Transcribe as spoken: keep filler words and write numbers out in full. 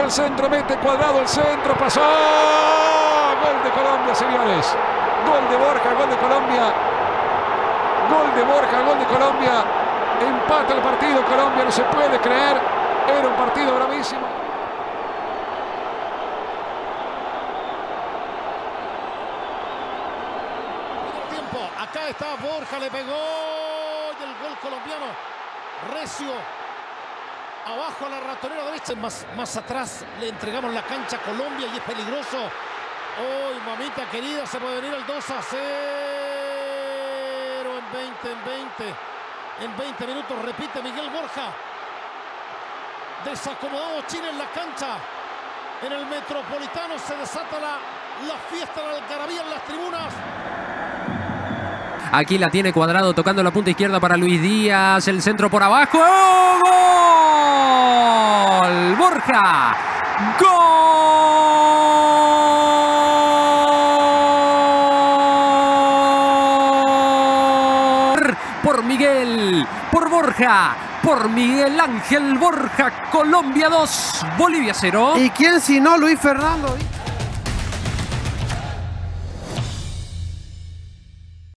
el centro, mete Cuadrado el centro, pasó. Gol de Colombia, señores. Gol de Borja, gol de Colombia. Gol de Borja, gol de Colombia. Empata el partido Colombia, no se puede creer. Era un partido bravísimo. Tiempo. Acá está Borja, le pegó. Y el gol colombiano. Recio. Abajo a la ratonera derecha. Más, más atrás le entregamos la cancha a Colombia y es peligroso. ¡Uy, mamita querida! Se puede venir el dos a cero en veinte, en veinte. En veinte minutos, repite Miguel Borja. Desacomodado Chile en la cancha. En el Metropolitano se desata la, la fiesta, la algarabía en las tribunas. Aquí la tiene Cuadrado tocando la punta izquierda para Luis Díaz. El centro por abajo. ¡Gol! Borja. ¡Gol! Por Miguel. Por Borja. Por Miguel Ángel Borja. Colombia dos. Bolivia cero. ¿Y quién si no Luis Fernando?